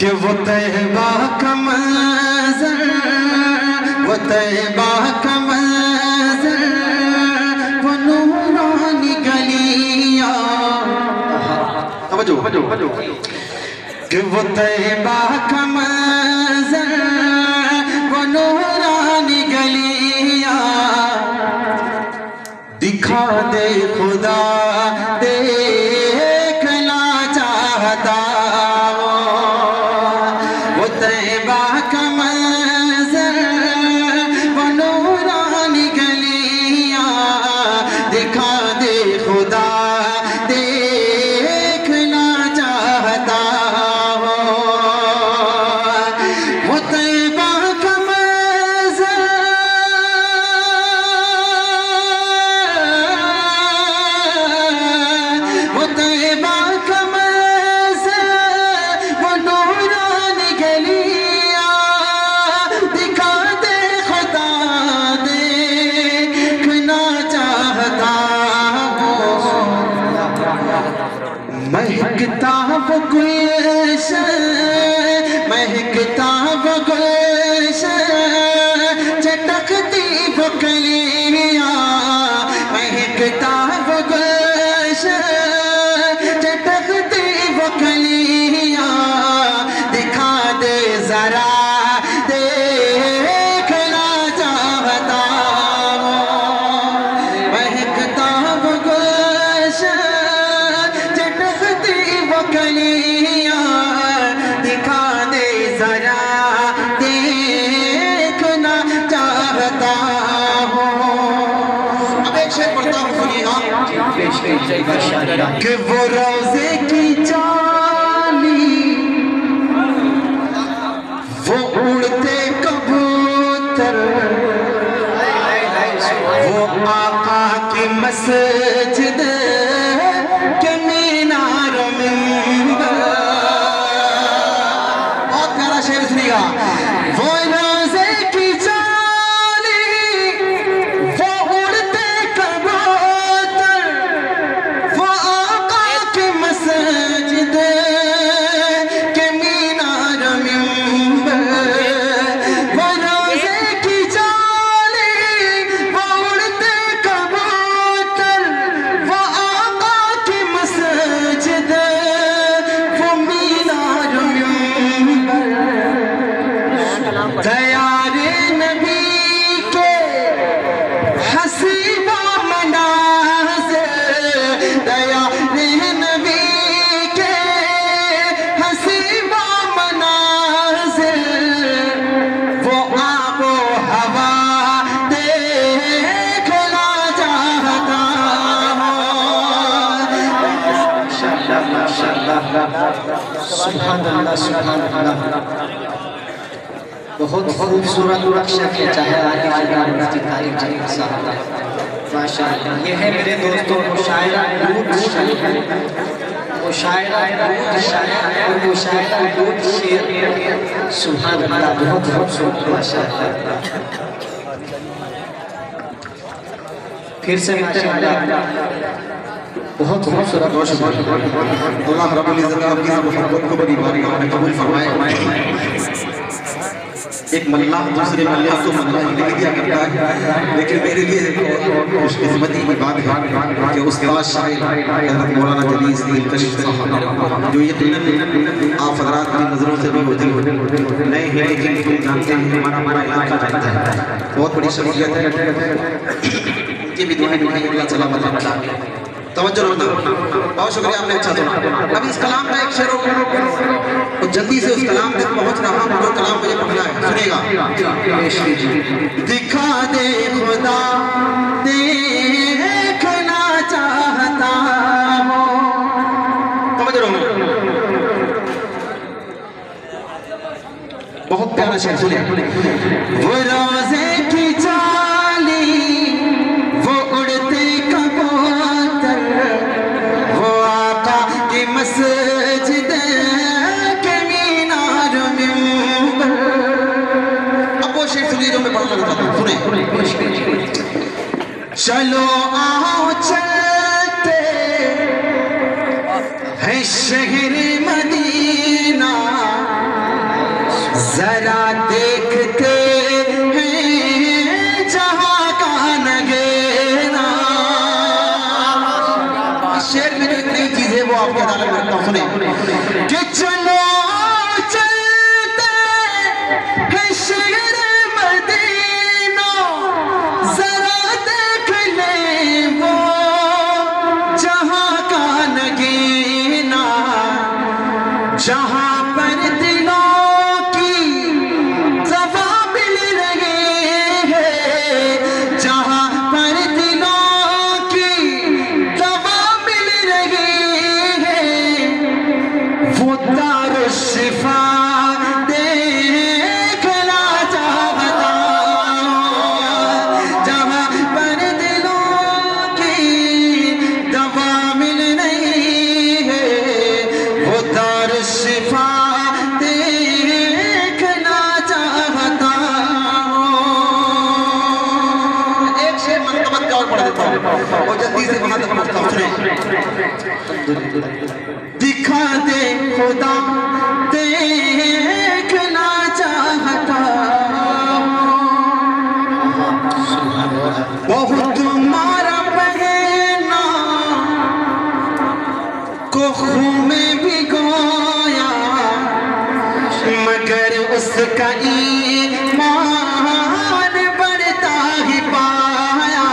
कि वो तैबा का मंज़र, वो तैबा का मंज़र, वो नूरानी गलियां, तवज्जो, कि वो तैबा का मंज़र, वो नूरानी गलियां दिखा दे खुदा, देखना चाहता वो तैबा का मंज़र, वो नूरानी गलियां दिखा दे खुदा, देखना चाहता वो तैबा का मंज़र, वो तैबा का मंज़र, वो नूरानी गलियां दिखा दे खुदा, देखना चाहता महकता वो गुलशन, महकता वो गुलशन, चटकती वो कलियां, महकता वो गुलशन, चटकती वो कलियां दिखा दे जरा, देखना चाहता महकता वो गुलशन, चटकती वो कलियां दिखा दे जरा, देखना चाहता हूँ। अब एक शेर पढ़ता हूँ, सुनिएगा कि वो रोज़े की जाली, वो उड़ते कबूतर, वो आका की मस्जिद के मीनार मिंबर, बहुत प्यारा शेर सुनिएगा। वो रोज़े की जाली, वो उड़ते कबूतर, वो आका की मस्जिद के मीनार मिंबर, वो रोज़े की जाली, वो उड़ते कबूतर, वो आका की मस्जिद, वो मीनार मिंबर, दयारे नबी के हसीबा मनाज़िर, दयारे नबी के हसीबा मनाज़िर, वो आबो हवा देखना चाहता बहुत खूबसूरत नक्शा खींचा है आगे माशाअल्लाह। ये है मेरे दोस्तों मुशायरा दूध शायर, मुशायरा दूध शायर और मुशायरा दूध शेर, सुभान अल्लाह, बहुत खूबसूरत माशाअल्लाह। फिर से माशाअल्लाह बहुत खूबसूरत। अल्लाह रब्बुल इज्जत आपकी मोहब्बत को बड़ी बारी आपने कबूल फरमाए। एक मल्ला दूसरे मल्ला को मल्ला ही लिख दिया करता है, लेकिन मेरे लिए खुशकिस्मती की बात है कि उस्ताद शायर हज़रत मौलाना जलील कशीफ साहब, जो यकीनन आप हज़रात की नज़रों से भी होती नए हैं, लेकिन तुम जानते हैं हमारा इलाका जानता है, बहुत बड़ी शख्सियत है, उनकी भी दुआएं अल्लाह सलामत रखे। तवज्जो रखना, बहुत शुक्रिया, आपने अच्छा सुना। अब इस कलाम का एक शेर और जल्दी से उस कलाम तक पहुंच रहा हूं, जो कलाम मुझे पढ़ना है, सुनेगा। दिखा दे खुदा, देखना चाहता हूं, तवज्जो रखना, बहुत प्यारा शेर सुने। वो रोज़े की जाली, वो उड़ते कबूतर, वो आका की मस्जिद के मीनार मिंबर। अब वो शेर सुनिए जो मैं पढ़ना चाहता हूँ, सुने। चलो आओ चलते हैं शहर मदीना, आपकी अदालत में रखता हूँ, सुने कि चलो चलते हैं शहर मदीना, जरा देख ले वो जहां का नगीना, जहां पर दिलों की दवा मिल रही है, जहां पर दिलों की दवा मिल रही है, वो दारुल शिफा देखना चाहता, जहां पर दिलों की दवा मिल रही है, वो दारुल शिफा देखना चाहता। एक शेर मनकबत का और पढ़ देता हूँ और जल्दी से वहां तक पहुंचता हूँ, सुने। दिखा दे खुदा देखना चाहता, बहुत मारा पहना को खून में भिगोया, मगर उसका ईमान बढ़ता ही पाया।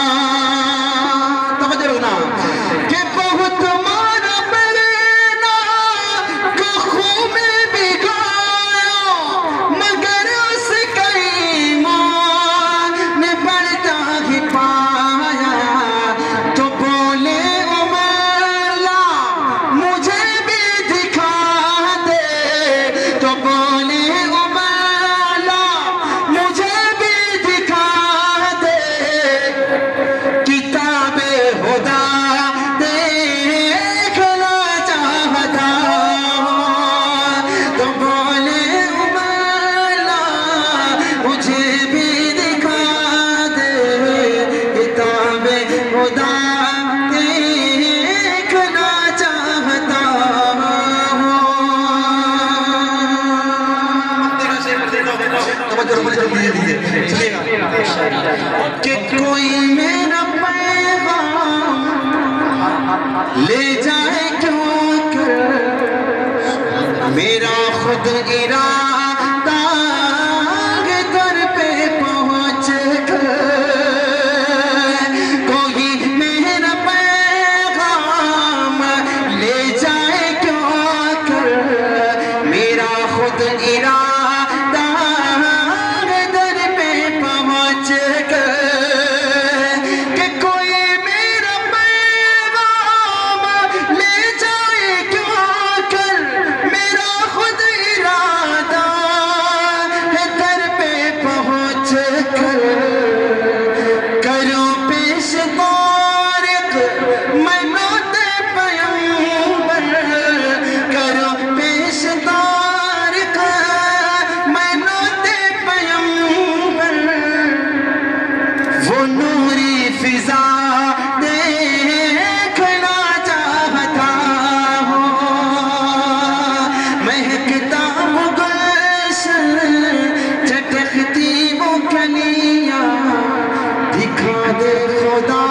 तवज्जो रखना कि बहुत मारा पहना को खून में भिगोया, मगर उसका ईमान बढ़ता ही पाया। तो बोले उमला मुझे भी दिखा दे, तो बोले उमला मुझे भी दिखा दे, किताबे हुदा देखना चाहता। तो बोले उमला मुझे भी दिखा दे, किताबे खुदा देखना चाहता कि कोई मेरा पैगाम ले जाए क्यों कर, मेरा खुद इरादा दर पे पहुंच कर, कोई मेरा पैगाम ले जाए क्यों कर, मेरा खुद इरादा दर पे पहुंच कर, कि कोई मेरा पैगाम ले जाए क्यों कर, मेरा खुद इरादा है दर पे पहुंच कर, करो पेश तारिक मैं नोते पैगंबर, करो पेश तारिक मैं नोते पैगंबर, वो नूरी फिजा देखना चाहता हूँ, महकता वो गुलशन चटकती वो कलियाँ, दिखा दे खुदा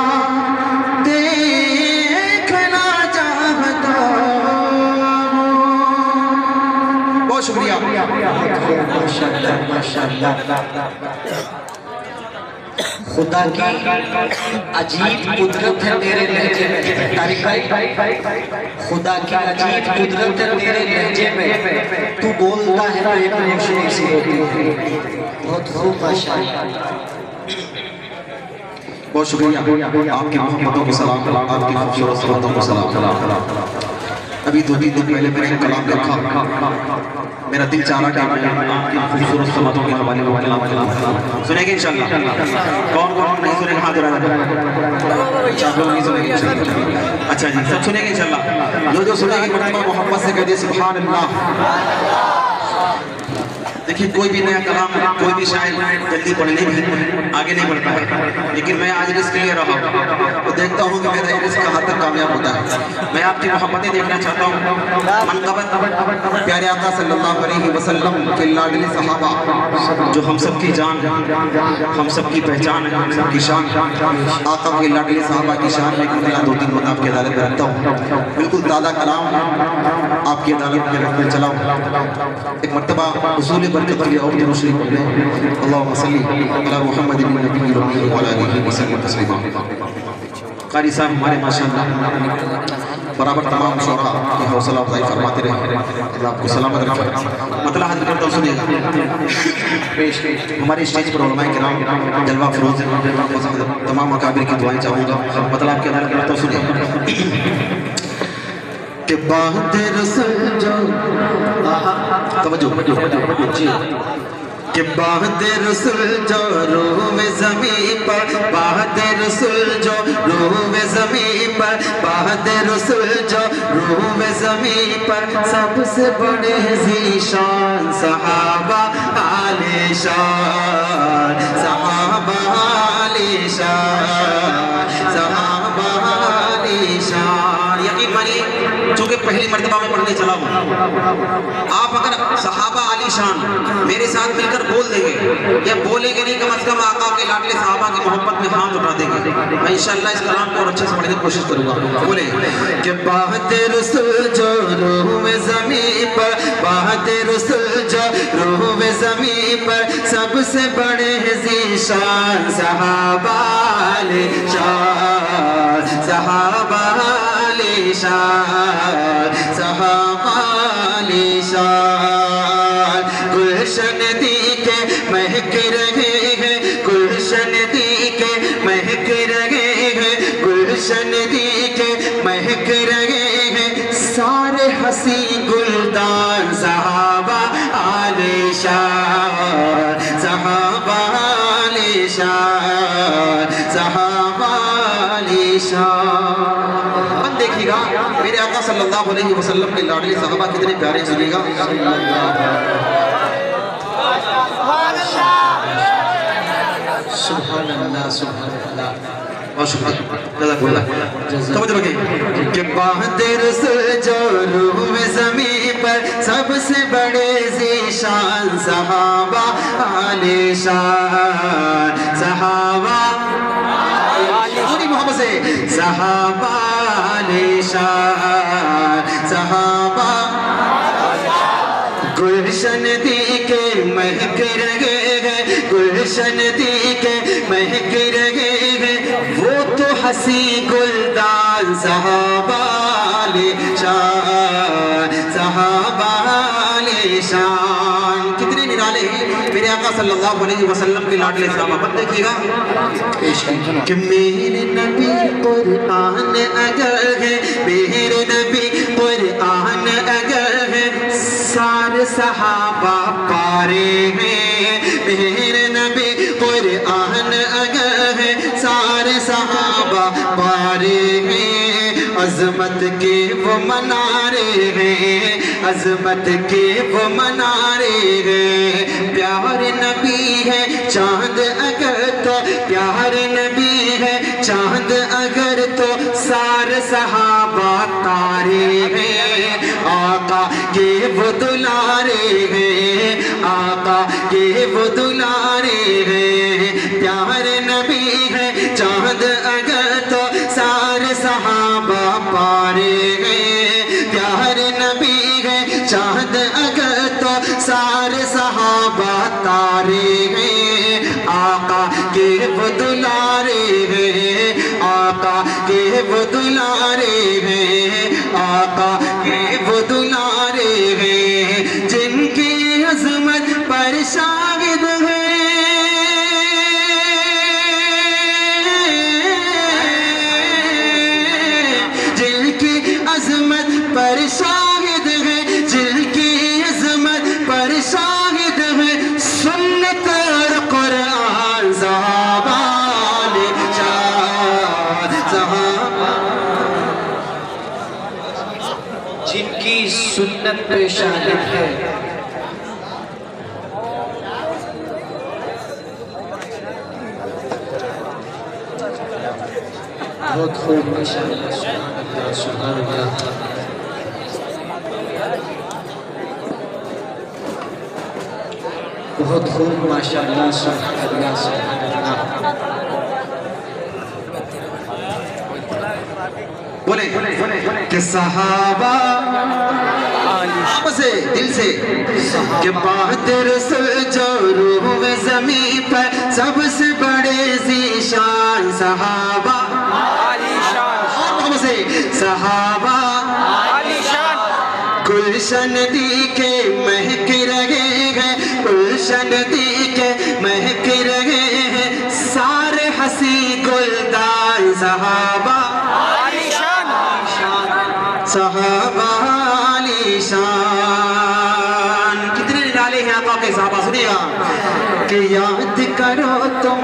देखना चाहता हूँ। बहुत शुक्रिया। माशाअल्लाह माशाअल्लाह। खुदा की अजीब कुदरत है तेरे लहजे में, तारीफ भाई, खुदा की अजीब कुदरत है तेरे लहजे में, तू बोलता है तो एक रोशनी सी होती है। बहुत खूब माशाअल्लाह। बहुत शुक्रिया आपकी मोहब्बतों को सलाम, आपकी खूबसूरत सूरतों को सलाम। अभी 2-3 दिन पहले मैंने कलाम लिखा, मेरा दिल चाह रहा कि आपकी खूबसूरत सूरतों के हवाले सुनेंगे इंशाअल्लाह। कौन कौन नहीं सुनेंगे हाथ उठाना, चार लोग नहीं सुनेंगे इंशाअल्लाह। अच्छा जी, सब सुनेंगे इंशाअल्लाह। जो सुनेंगे मोहब्बत से कह दे सुभान अल्लाह। देखिए कोई भी नया कलाम, कोई भी शायर जल्दी पढ़ने में आगे नहीं बढ़ता है, लेकिन मैं आज रिस्क ले रहा हूँ तो देखता हूँ कि मेरा रिस्क कहाँ तक कामयाब होता है। मैं आपकी मोहब्बतें देखना चाहता हूँ। मनक़बत प्यारे आका सल्लल्लाहु अलैहि वसल्लम के लाडले सहाबा जो हम सब की जान, हम सब की पहचान है, हम सब की शान, आका के लाडले सहाबा की शान में दो तीन बात आपकी अदालत में रखता हूँ। बिल्कुल ताज़ा कलाम आपकी अदालत में रखकर चलाऊँ। एक मर्तबा उसूल बरकत के लिए और रोशनी पढ़ लें। अल्लाहुम्मा सल्ली अला मुहम्मद नबी व अला आलिहि वसल्लम तस्लीमा। कारी साहब हमारे माशाअल्लाह बराबर तमाम शोरा की हौसला अफजाई फरमाते रहे, अल्लाह आपको सलामत रखे। मतलब हाजिर करता हूँ, सुनिएगा। हमारे स्टेज पर उलमाए किराम जलवा फरोज तमाम अकाबिर की दुआएं चाहूँगा। मतलब आपके अदालत करता हूँ, सुनिएगा। के बाद रसूल जो तवज्जो जी के बाद रसूल जो रूह में ज़मीं पर, बाद रसूल जो रूह में ज़मीं पर, बाद रसूल जो रूह में ज़मीं पर, सबसे बड़े ज़ीशान सहाबा आले शान, सहाबा आले शान, सहाबा आले शान। यकीन मानिए चूँकि पहली मर्तबा में पढ़ने चला हूँ, आप अगर सहाबा आली शान मेरे साथ मिलकर बोल देंगे या बोलेंगे नहीं, कम से कम आका के लाडले सहाबा की मोहब्बत में हाथ उठा देंगे। मैं इंशाअल्लाह इस कलाम को और अच्छे से पढ़ने की कोशिश करूँगा। बोले कि बात रसूल जो रूह में ज़मीं पर, बात रसूल जो रूह में ज़मीं पर, सबसे बड़े ज़ीशान सहाबा आले शान, सहाबा आले शान, सहाबा आले शान। गुलशन दी के महक रहे हैं, गुलशन दी के महक रहे हैं, गुलशन दी के महक रहे हैं, सारे हसी गुलदान सहाबा आले शान, सहाबा आले शान, सहाबा आले शान। देखिएगा मेरे आका सल्लल्लाहु अलैहि वसल्लम के लाडले सहाबा कितने प्यारे, सुनिएगा। सुभान अल्लाह, सुभान अल्लाह, के बाद रसूल जो रूह में ज़मीं पर, सबसे बड़े ज़ीशान सहाबा आले शान, सहाबा पूरी मोहब्बत से सहाबा आले शान, सहाबा। गुलशन दी के महक रहे हैं, गुलशन दी के महक रहे हैं, वो तो हसी गुलदान सहाबा आले शान, सहाबा आले शान। कितने निराले हैं मेरे आका सल्लल्लाहु अलैहि वसल्लम के लाडले सहाबा। देखिएगा कि मेरे नबी कुरान अगर है, मेरे नबी कुरान अगर है, सारे सहाबा पारे हैं, मेरे नबी कुरान अगर है, सारे सहाबा पारे हैं। अज़मत के वो मनारे हैं, अज़मत के वो मनारे हैं। प्यार नबी है चांद अगर तो, प्यार नबी है चांद अगर तो, सारे सहाबा तारे हैं। आका के वो दुलारे हैं, आका के वो दुलारे हैं। प्यार नबी है चांद अगर तो, सारे सहाबा पारे हैं। प्यार नबी है चांद अगर तो, सारे सहाबा तारे हैं। आका के वो दुलारे हैं, आका के वो दुलारे हैं, आका के वो दुलारे हैं, जिनकी अज़मत पर शाहिद है, जिनकी अज़मत पर शाहिद है, जिनकी अज़मत पर शाहिद है, सुन्नत और कुरान सहाबा आले शान, सहाबा। जिनकी सुन्नत पे शाहिद है, बहुत खूब माशाअल्लाह, सुभान अल्लाह। बहुत खूब माशाअल्लाह, सुभान अल्लाह, सुभान अल्लाह। बोले कि सहाबा से दिल से कि बहादुर जो रूह में ज़मीं पर सबसे बड़े ज़ीशान सहाबा से सहाबा गुलशन दी के महक रहे हैं, गुलशन दी के महक रहे हैं सारे हंसी गुलदार सहाबा सहाबा आलीशान। कितने निराले हैं आका के सहाबा, सुनिएगा कि याद करो तुम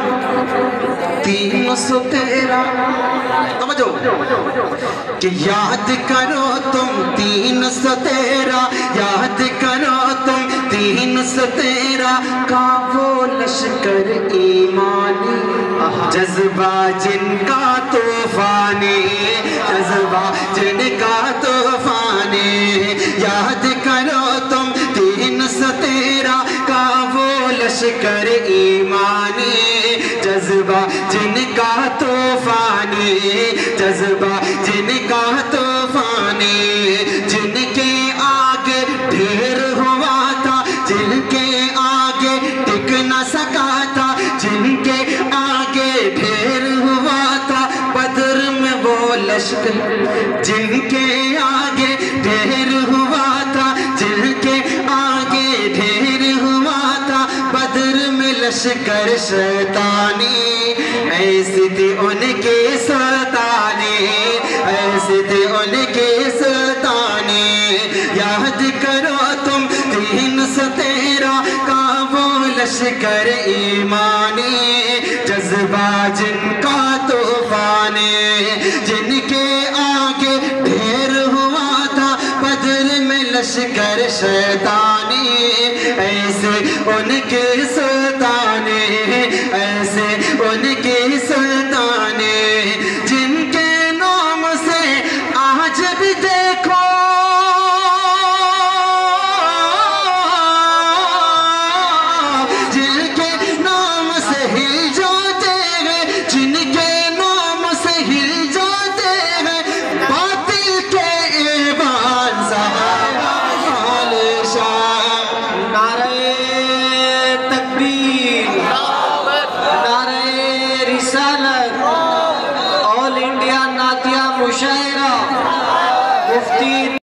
313 समझो कि याद करो तुम 313, याद करो तुम 313 का वो लश्कर ईमानी जज्बा जिनका तूफानी, जज्बा जिनका तूफानी। याद करो तुम 313 का वो लश्कर ईमानी जज्बा जिनका तूफानी, जज्बा जिनका तूफानी। जिनके आगे ढेर हुआ था, जिनके आगे टिक न सका था, जिनके आगे ढेर हुआ था बद्र में वो लश्कर, जिनके आगे ढेर हुआ था, जिनके आगे ढेर हुआ था बद्र में लश्कर शैतानी। ऐसी थी उनके सुल्तानी, ऐसी थी उनके सुल्तानी। याद करो तुम 313 का वो लश्कर ईमानी जज्बा जिनका तूफानी, जिनके आगे ढेर हुआ था बद्र में लश्कर शैतानी। ऐसे उनके सुल्तानी, ऐसे उनके सुल्तानी जिनके नाम से आज भी देखो जिनके नाम से हिल जाते हैं, जिनके नाम से हिल जाते हैं बातिल के ईमान सहाबा आलीशान। नारे तकबीर, नारे रिसालत, ऑल इंडिया नातिया मुशायरा मुफ्ती